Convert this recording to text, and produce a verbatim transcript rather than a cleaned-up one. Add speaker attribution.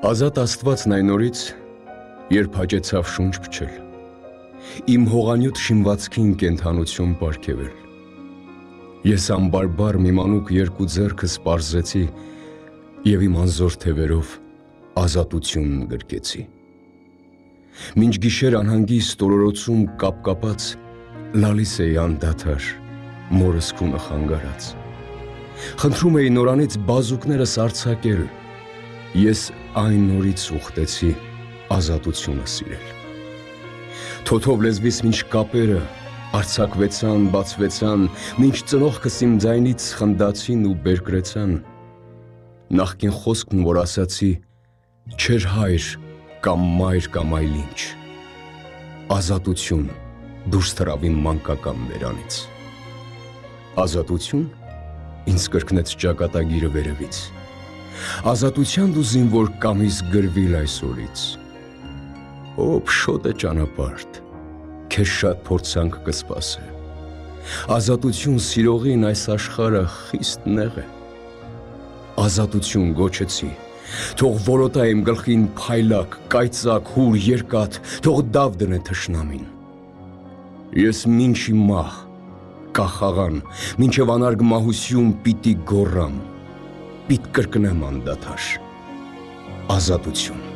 Speaker 1: Ազատ Աստվածն այն օրից, երբ հաճեցավ շունչ փչել, իմ հողանյութ շինվածքին կենդանություն պարգևել։ Ես անբարբար մի մանուկ երկու ձեռքս պարզեցի և իմ անզոր թևերով ազատությունն գրկեցի։ Մինչ գիշեր անհանգիստ օրորոցում կապկապած լալիս էի անդադար մորս քունը խանգարած։ Խնդրում էի նորանից բազուկներս արձակել, ես այն նորից ուխտեցի ազատությունը սիրել։ Թոթով լեզվիս մինչ կապերը արձակվեցան, բացվեցան, մինչ ծնողքս իմ ձայնից խնդացին ու բերկրեցան, նախկին խոսքն, որ ասացի, չէր հայր կամ մայր կամ այլ ինչ, ազատություն դուրս թռավ իմ մանկական բերանից։ Ազատություն ինձ կրկնեց ճակատագիրը վերևից, ազատության դու զինվոր կամիս գրվիլ այսօրից։ Ո փշոտ է ճանապարհ, քեզ շատ փորձանք կսպասե։ Ազատություն սիրողին այս աշխարհը խիստ նեղ է։ Ազատություն գոչեցի, թող որոտա իմ գլխին փայլակ, կայծակ, հուր, երկաթ, թող դավ դնե թշնամին։ Ես մինչի մահ, կախաղան, մինչև անարգ մահություն պիտի գոռամ, պիտ կրկնեմ անդադար, ազատություն։